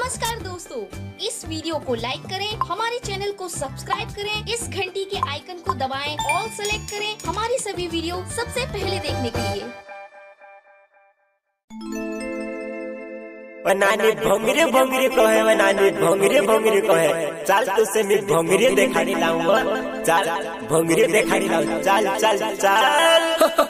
नमस्कार दोस्तों, इस वीडियो को लाइक करें, हमारे चैनल को सब्सक्राइब करें, इस घंटी के आइकन को दबाएं, ऑल सेलेक्ट करें हमारी सभी वीडियो सबसे पहले देखने के लिए। नानी भोंगरे भोंगरे कहे, नानी भोंगरे भोंगरे कहे, चल तुझसे मैं भोंगरे दिखाने लाऊंगा, चल भोंगरे दिखाने लाऊं, चल चल चल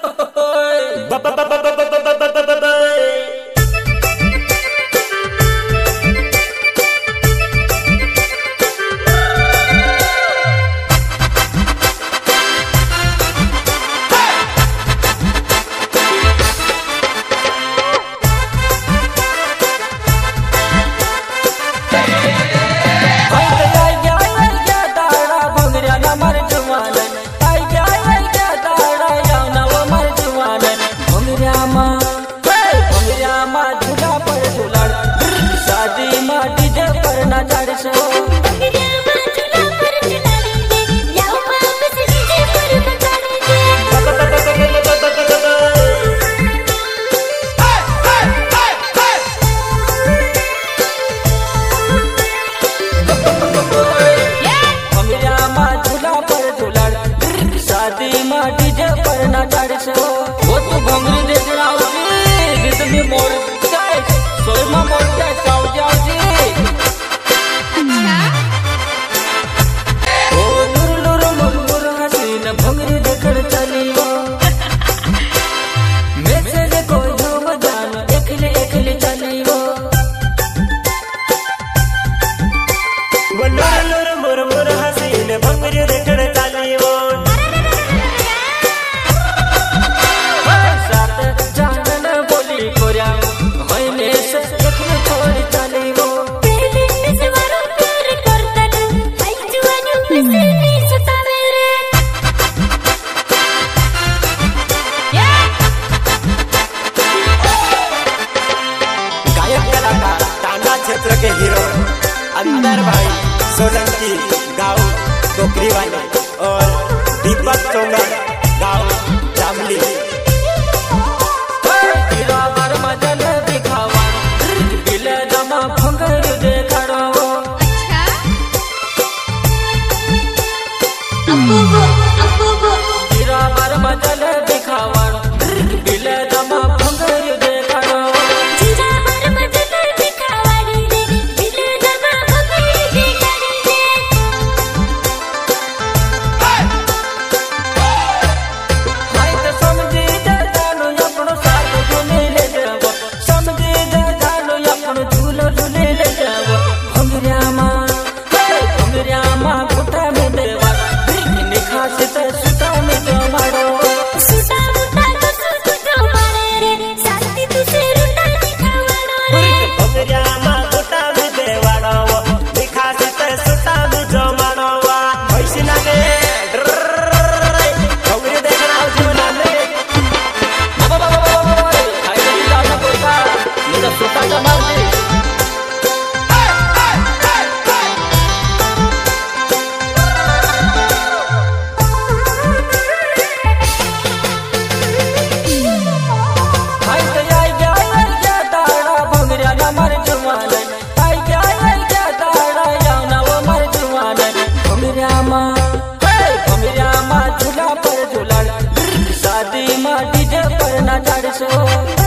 वो तो भंगरी देख रहा हूँ जितनी मोड़ जाए सोमा मोड़ जाए साउ जाओ जी। ओ लुर लुर लुर लुर हसीन भंगरी देखड़ चली वो मैसेज को झूम जान एकले एकले चली वो लुर लुर मुर मुर हसीन भंगरी देखड़ चली वो क्षेत्र के हीरो अंदर भाई सोलंकी गाँव टोकरी वाले और दीपक चोंगर गाँव जामली। शादी में डीजे पर ना चढ़ सो।